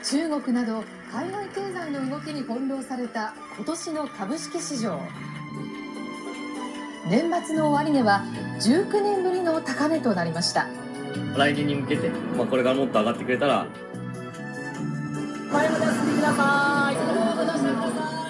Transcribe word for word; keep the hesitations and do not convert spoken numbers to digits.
中国など海外経済の動きに翻弄された今年の株式市場。年末の終値はじゅうきゅうねんぶりの高値となりました。 来年に向けて、まあ、これからもっと上がってくれたら。 前も出してください。そのまま出してください。